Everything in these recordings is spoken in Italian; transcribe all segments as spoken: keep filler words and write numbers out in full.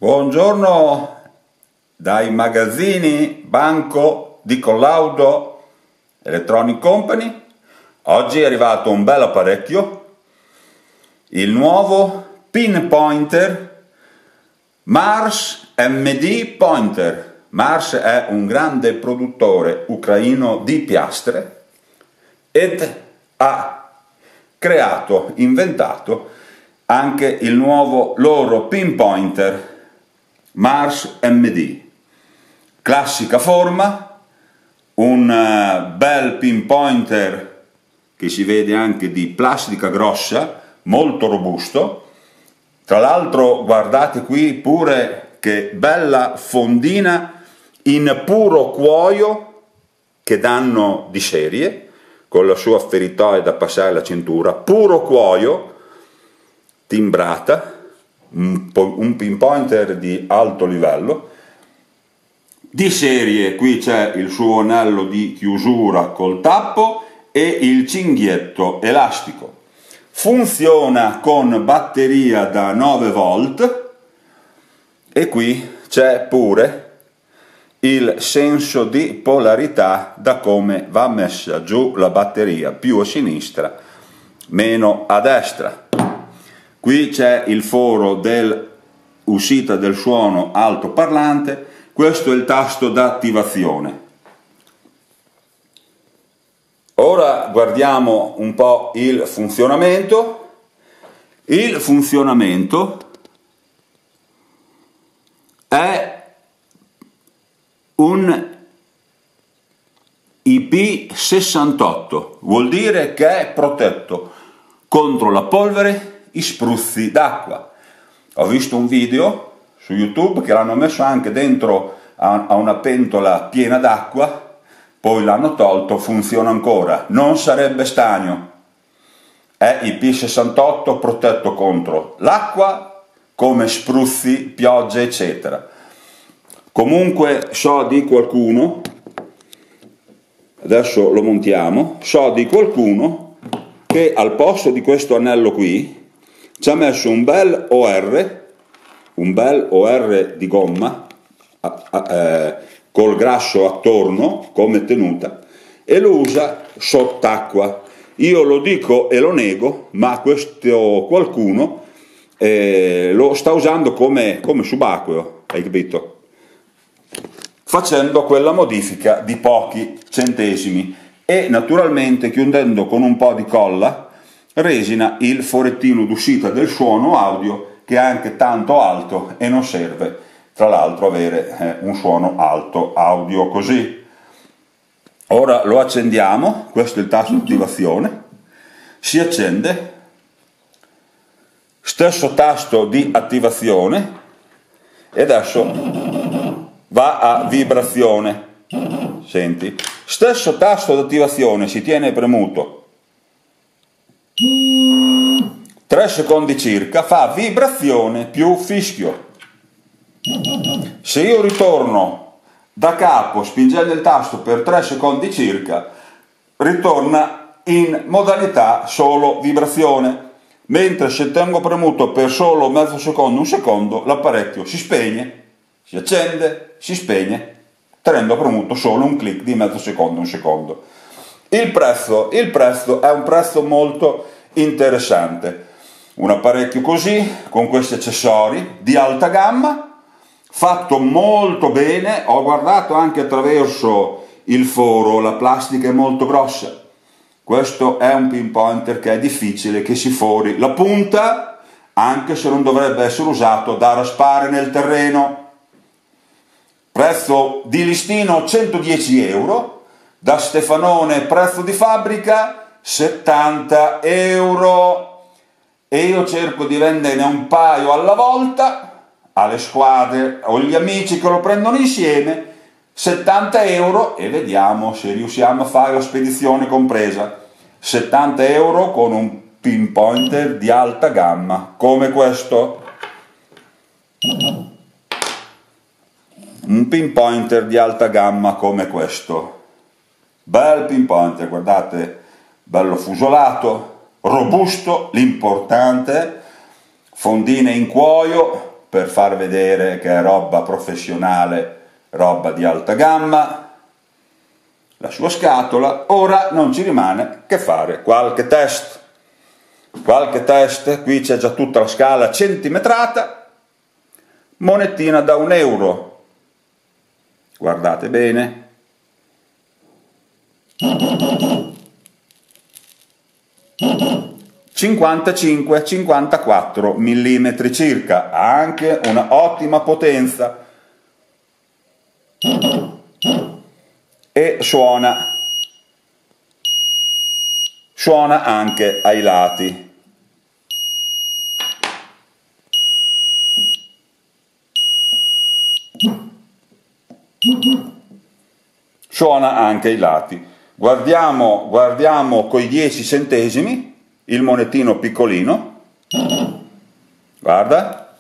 Buongiorno dai magazzini Banco di Collaudo Electronic Company. Oggi è arrivato un bel apparecchio, il nuovo Pinpointer Mars M D Pointer. Mars è un grande produttore ucraino di piastre ed ha creato, inventato anche il nuovo loro Pinpointer Mars M D. Classica forma, un bel pinpointer che si vede anche di plastica grossa, molto robusto. Tra l'altro guardate qui pure che bella fondina in puro cuoio che danno di serie, con la sua feritoia da passare alla cintura, puro cuoio, timbrata, un, un pinpointer di alto livello, di serie. Qui c'è il suo anello di chiusura col tappo e il cinghietto elastico. Funziona con batteria da nove volt e qui c'è pure il senso di polarità da come va messa giù la batteria, più a sinistra, meno a destra. Qui c'è il foro dell'uscita del suono altoparlante, questo è il tasto d'attivazione. Ora guardiamo un po' il funzionamento. Il funzionamento è un I P sessantotto, vuol dire che è protetto contro la polvere, i spruzzi d'acqua. Ho visto un video su YouTube che l'hanno messo anche dentro a, a una pentola piena d'acqua, poi l'hanno tolto, funziona ancora, non sarebbe stagno. È I P sessantotto, protetto contro l'acqua, come spruzzi, piogge, eccetera. Comunque so di qualcuno, adesso lo montiamo, so di qualcuno che al posto di questo anello qui ci ha messo un bel O R, un bel O R di gomma, eh, col grasso attorno come tenuta, e lo usa sott'acqua. Io lo dico e lo nego, ma questo qualcuno eh, lo sta usando come, come subacqueo, hai capito? Facendo quella modifica di pochi centesimi e naturalmente chiudendo con un po' di colla resina il forettino d'uscita del suono audio, che è anche tanto alto e non serve tra l'altro avere eh, un suono alto audio così. Ora lo accendiamo, questo è il tasto di attivazione, si accende, stesso tasto di attivazione e adesso va a vibrazione. Senti, stesso tasto di attivazione, si tiene premuto tre secondi circa, fa vibrazione più fischio. Se io ritorno da capo spingendo il tasto per tre secondi circa, ritorna in modalità solo vibrazione, mentre se tengo premuto per solo mezzo secondo, un secondo, l'apparecchio si spegne, si accende, si spegne, tenendo premuto solo un clic di mezzo secondo, un secondo. Il prezzo, il prezzo è un prezzo molto interessante. Un apparecchio così, con questi accessori di alta gamma, fatto molto bene. Ho guardato anche attraverso il foro, la plastica è molto grossa. Questo è un pinpointer che è difficile che si fori la punta, anche se non dovrebbe essere usato da raspare nel terreno. Prezzo di listino centodieci euro, da Stefanone prezzo di fabbrica settanta euro. E io cerco di venderne un paio alla volta alle squadre o agli amici che lo prendono insieme, settanta euro, e vediamo se riusciamo a fare la spedizione compresa. settanta euro con un pinpointer di alta gamma come questo. Un pinpointer di alta gamma come questo. Bel pinpointer, guardate, bello fusolato, robusto, l'importante, fondine in cuoio, per far vedere che è roba professionale, roba di alta gamma, la sua scatola. Ora non ci rimane che fare qualche test, qualche test, qui c'è già tutta la scala centimetrata, monetina da un euro, guardate bene, cinquantacinque cinquantaquattro millimetri circa, ha anche una ottima potenza e suona suona anche ai lati. Suona anche ai lati. Guardiamo, guardiamo coi dieci centesimi, il monetino piccolino, guarda,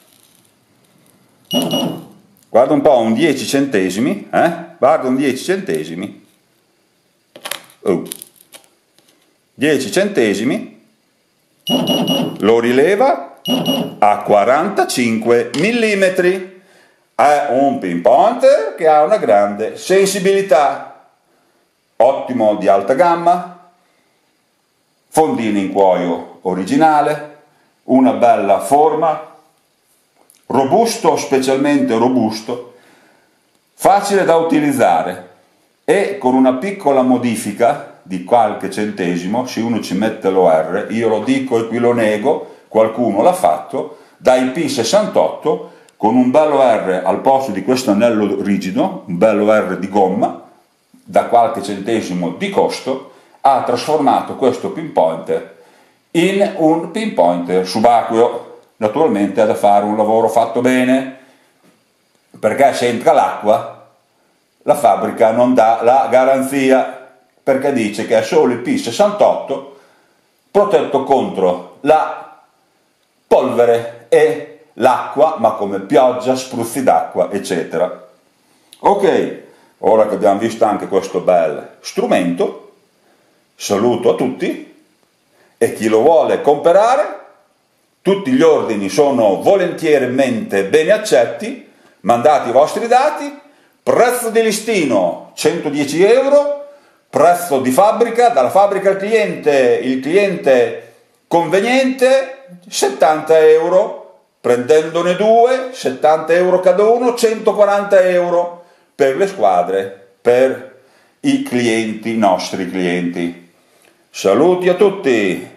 guarda un po', un dieci centesimi, eh? Guarda un dieci centesimi, oh. dieci centesimi, lo rileva a quarantacinque millimetri, è un pin pointer che ha una grande sensibilità, ottimo di alta gamma, fondini in cuoio originale, una bella forma, robusto, specialmente robusto, facile da utilizzare e con una piccola modifica di qualche centesimo, se uno ci mette l'O R, io lo dico e qui lo nego, qualcuno l'ha fatto, dai P sessantotto con un bello R al posto di questo anello rigido, un bello R di gomma, da qualche centesimo di costo, ha trasformato questo pin pointer in un pin pointer subacqueo. Naturalmente ha da fare un lavoro fatto bene, perché se entra l'acqua la fabbrica non dà la garanzia, perché dice che è solo il P sessantotto protetto contro la polvere e l'acqua, ma come pioggia, spruzzi d'acqua, eccetera. Ok, ora che abbiamo visto anche questo bel strumento, saluto a tutti e chi lo vuole comprare, tutti gli ordini sono volentieramente bene accetti, mandate i vostri dati, prezzo di listino centodieci euro, prezzo di fabbrica, dalla fabbrica al cliente, il cliente conveniente settanta euro, prendendone due, settanta euro cada uno, centoquaranta euro per le squadre, per i clienti, i nostri clienti. Saluti a tutti!